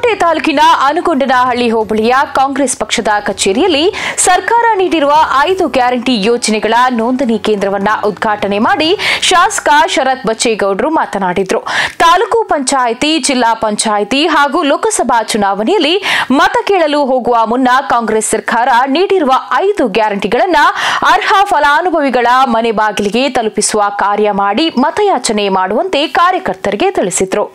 ಬಾಗಲಕೋಟೆ ತಾಲೂಕಿನ ಆನಗೊಂಡನಹಳ್ಳಿ ಹೋಬಳಿಯ ಕಾಂಗ್ರೆಸ್ ಪಕ್ಷದ ಕಚೇರಿಯಲ್ಲಿ ಸರ್ಕಾರ ನೀಡಿರುವ 5 ಗ್ಯಾರಂಟಿ ಯೋಜನೆಗಳ ನೋಂದಣಿ ಕೇಂದ್ರವನ್ನು ಉದ್ಘಾಟನೆ ಮಾಡಿ ಶಾಸಕ ಶರತ್ ಬಚ್ಚೇಗೌಡರು ಮಾತನಾಡಿದರು. ತಾಲೂಕು ಪಂಚಾಯಿತಿ, ಜಿಲ್ಲಾ ಪಂಚಾಯಿತಿ ಹಾಗೂ ಲೋಕಸಭಾ ಚುನಾವಣೆಯಲ್ಲಿ ಮತ ಕೇಳಲು ಹೋಗುವ ಮುನ್ನ ಕಾಂಗ್ರೆಸ್ ಸರ್ಕಾರ ನೀಡಿರುವ 5 ಗ್ಯಾರಂಟಿಗಳನ್ನು ಅರ್ಹ ಫಲಾನುಭವಿಗಳ ಮನೆ ಬಾಗಿಲಿಗೆ ತಲುಪಿಸುವ ಕಾರ್ಯ ಮಾಡಿ ಮತಯಾಚನೆ ಮಾಡುವಂತೆ ಕಾರ್ಯಕರ್ತರಿಗೆ ತಿಳಿಸಿದರು.